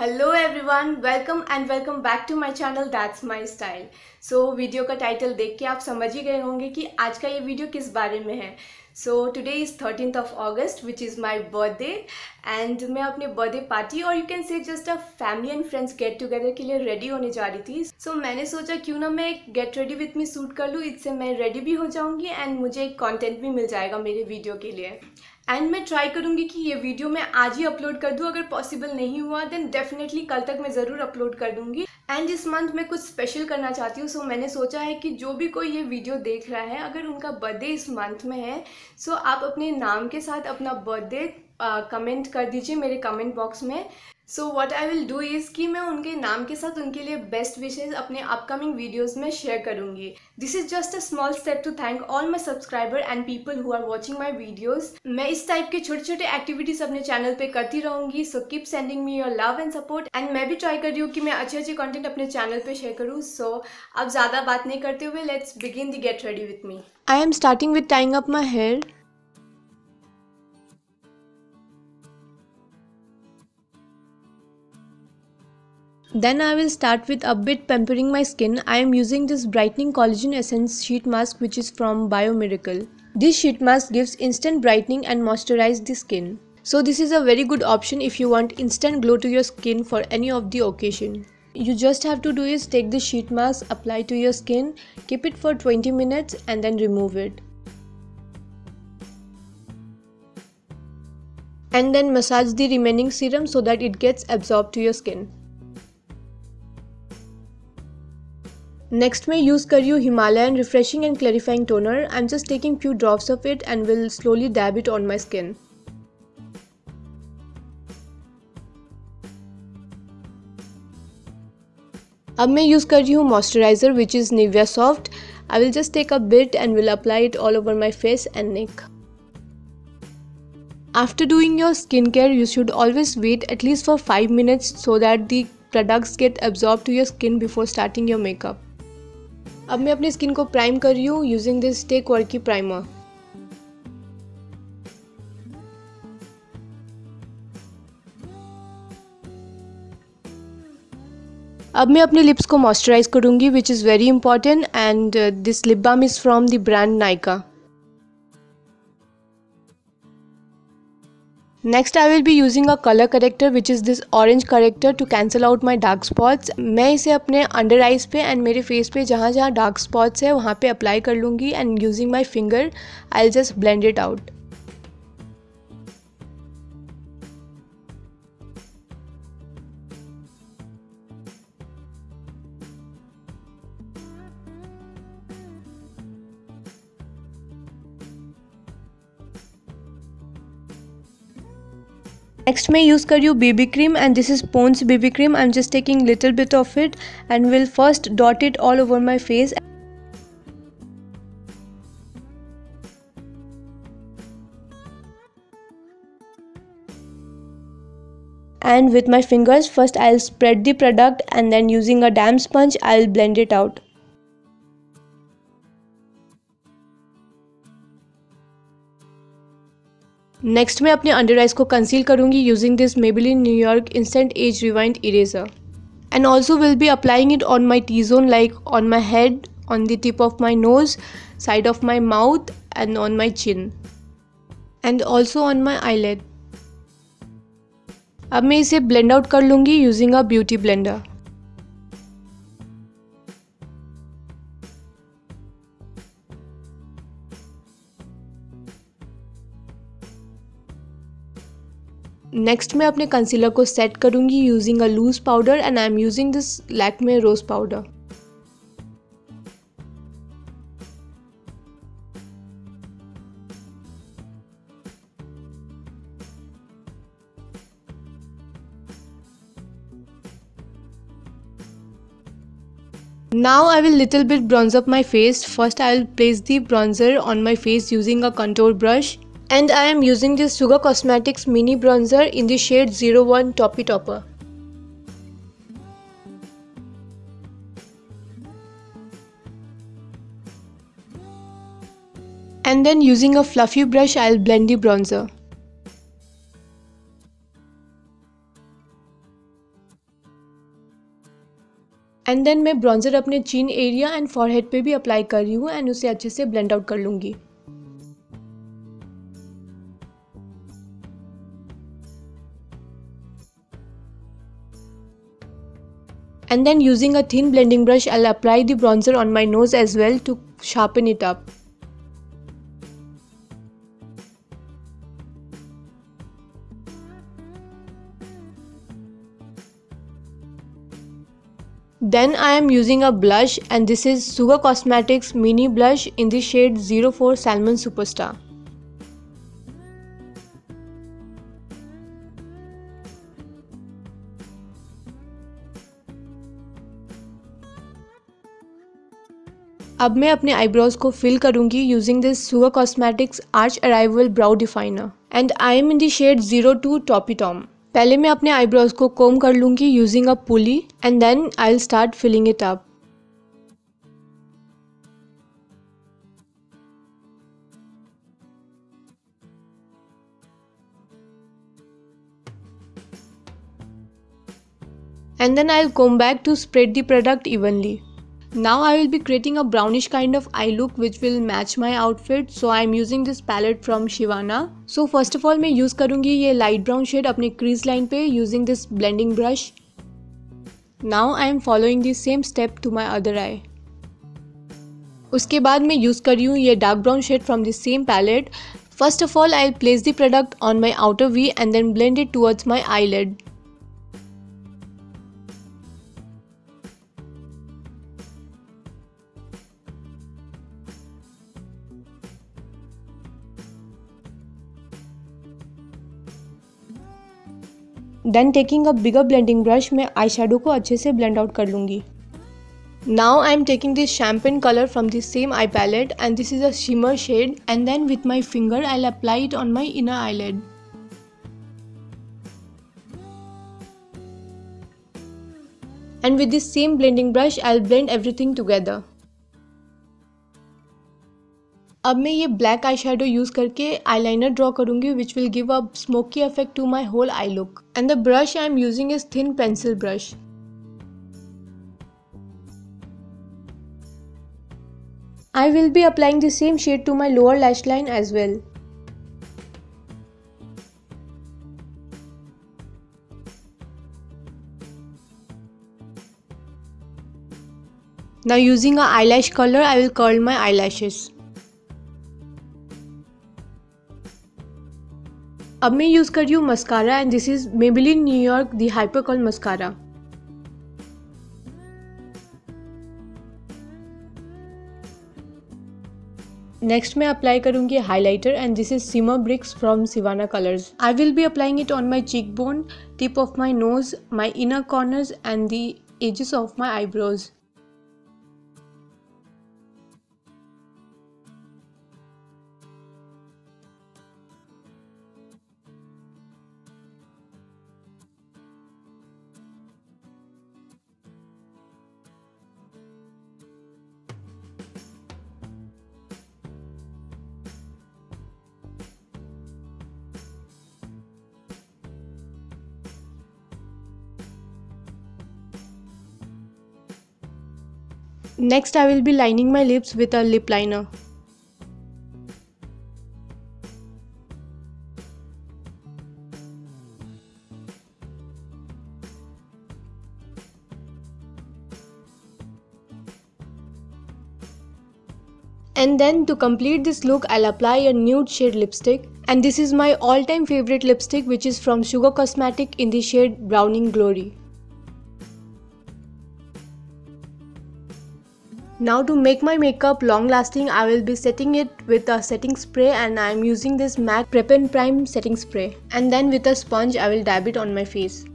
Hello everyone, welcome back to my channel that's my style. So video का title देख के आप समझ ही गए होंगे कि आज का ये वीडियो किस बारे में है। So today is 13th of August which is my birthday and मैं अपने बर्थडे पार्टी और you can say just a family and friends get together के लिए रेडी होने जा रही थी। सो मैंने सोचा क्यों ना मैं एक get ready with me shoot कर लूँ, इससे मैं रेडी भी हो जाऊँगी एंड मुझे एक कॉन्टेंट भी मिल जाएगा मेरे वीडियो के लिए। एंड मैं ट्राई करूँगी कि ये वीडियो मैं आज ही अपलोड कर दूँ। अगर पॉसिबल नहीं हुआ देन डेफिनेटली कल तक मैं ज़रूर अपलोड कर दूँगी। एंड इस मंथ मैं कुछ स्पेशल करना चाहती हूँ। सो मैंने सोचा है कि जो भी कोई ये वीडियो देख रहा है, अगर उनका बर्थडे इस मंथ में है, सो आप अपने नाम के साथ अपना बर्थडे कमेंट कर दीजिए मेरे कमेंट बॉक्स में। So what I will do is कि मैं उनके नाम के साथ उनके लिए बेस्ट विशेज़ अपने अपकमिंग वीडियोज़ में शेयर करूँगी। This is just a small step to thank all my subscriber and people who are watching my videos. मैं इस टाइप के छोटे छोटे एक्टिविटीज़ अपने चैनल पे करती रहूँगी। So keep sending me your love and support. And मैं भी ट्राई कर रही हूँ कि मैं अच्छे कंटेंट अपने चैनल पे शेयर करूँ। सो अब ज़्यादा बात नहीं करते हुए let's begin the get ready with me. I am starting with tying up my hair. Then I will start with a bit pampering my skin. I am using this brightening collagen essence sheet mask which is from Biomiracle. This sheet mask gives instant brightening and moisturize the skin. So this is a very good option if you want instant glow to your skin for any of the occasion. You just have to do is take the sheet mask, apply to your skin, keep it for 20 minutes and then remove it. And then massage the remaining serum so that it gets absorbed to your skin. Next मैं use कर रही हूँ Himalayan refreshing and clarifying toner. I'm just taking few drops of it and will slowly dab it on my skin. अब मैं use कर रही हूँ moisturizer which is Nivea Soft. I will just take a bit and will apply it all over my face and neck. After doing your skincare, you should always wait at least for 5 minutes so that the products get absorbed to your skin before starting your makeup. अब मैं अपनी skin को prime कर रही हूँ using this stay quirky primer. अब मैं अपने लिप्स को मॉइस्चराइज करूँगी which is very important and this lip balm is from the brand Nykaa. Next I will be using a color corrector which is this orange corrector to cancel out my dark spots. मैं इसे अपने under eyes पे and मेरे face पे जहाँ जहाँ dark spots है वहाँ पे अप्लाई कर लूँगी and using my finger I will just blend it out. Next मैं यूज़ कर रही हूँ BB cream and this is Pond's BB cream. I'm just taking little bit of it and will first dot it all over my face. And with my fingers first I'll spread the product and then using a damp sponge I'll blend it out. Next मैं अपने under eyes को conceal करूँगी using this Maybelline New York instant age rewind eraser and also will be applying it on my T zone like on my head, on the tip of my nose, side of my mouth and on my chin and also on my eyelid. अब मैं इसे blend out कर लूँगी using a beauty blender. Next मैं अपने concealer को set करूँगी using a loose powder and I am using this Lakme rose powder. Now I will little bit bronze up my face. First I will place the bronzer on my face using a contour brush. And I am using this Sugar Cosmetics mini bronzer in the shade 01 Toppy Topper. And then using a fluffy brush I'll blend the bronzer. And then मैं bronzer अपने chin area and forehead पे भी apply कर रही हूँ and उसे अच्छे से ब्लेंड आउट कर लूँगी। And then using a thin blending brush, I'll apply the bronzer on my nose as well to sharpen it up. Then I am using a blush, and this is Sugar Cosmetics mini blush in the shade 04 Salmon Superstar. अब मैं अपने eyebrows को fill करूंगी using this Sugar cosmetics arch arrival brow definer and I am in the shade 02 taupe tom. पहले मैं अपने eyebrows को comb कर लूंगी using a spoolie and then I will start filling it up. And then I'll comb back to spread the product evenly. Now I will be creating a brownish kind of eye look which will match my outfit. So I am using this palette from Shivana. So first of all मैं use करूँगी ये light brown shade अपने crease line पे using this blending brush. Now I am following the same step to my other eye. उसके बाद मैं use कर रही हूँ ये dark brown shade from the same palette. First of all I'll place the product on my outer V and then blend it towards my eyelid. Then taking a bigger blending brush मैं eye shadow को अच्छे से blend out कर लूँगी। Now I am taking this champagne colour from this same eye palette and this is a shimmer shade and then with my finger I will apply it on my inner eyelid. And with this same blending brush I will blend everything together. अब मैं ये black eye shadow use करके eyeliner draw करूंगी which will give a smoky effect to my whole eye look and the brush I am using is thin pencil brush. I will be applying the same shade to my lower lash line as well. Now using a eyelash curler I will curl my eyelashes. अब मैं use कर रही हूँ mascara and this is Maybelline New York the hyper curl mascara. Next मैं apply करूँगी highlighter and this is Shimmer Bricks from Sivana Colors. I will be applying it on my cheek bone, tip of my nose, my inner corners and the edges of my eyebrows. Next, I will be lining my lips with a lip liner. And then to complete this look, I'll apply a nude shade lipstick. And this is my all-time favorite lipstick, which is from Sugar Cosmetics in the shade Browning Glory. Now to make my makeup long lasting, I will be setting it with a setting spray and I am using this MAC Prep and Prime setting spray. And then with a sponge, I will dab it on my face.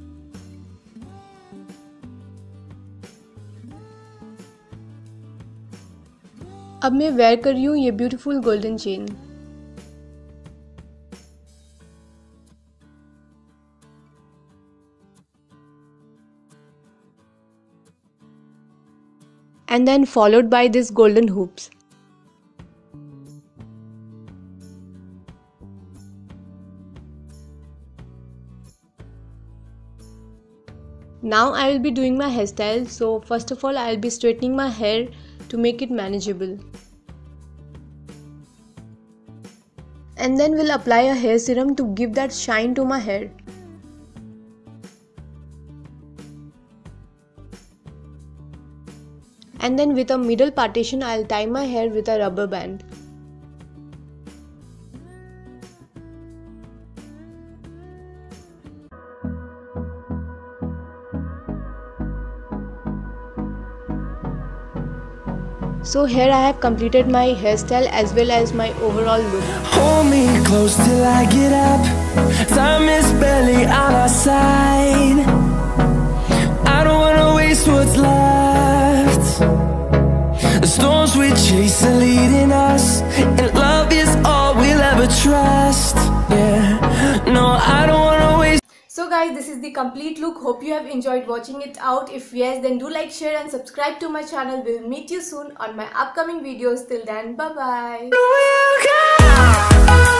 अब मैं where कर रही हूँ ये beautiful golden chain. And then followed by this golden hoops. Now I will be doing my hairstyle. So first of all I will be straightening my hair to make it manageable. And then we'll apply a hair serum to give that shine to my hair. And then with a middle partition I'll tie my hair with a rubber band. So here I have completed my hairstyle as well as my overall look. Hold me close till I get up. Time is barely on our side. I don't wanna waste what's left. The storms we chase are leading us, and love is all we'll ever trust. Yeah, no, I don't wanna waste. So guys, this is the complete look. Hope you have enjoyed watching it out. If yes, then do like, share and subscribe to my channel. We'll meet you soon on my upcoming videos. Till then, bye bye.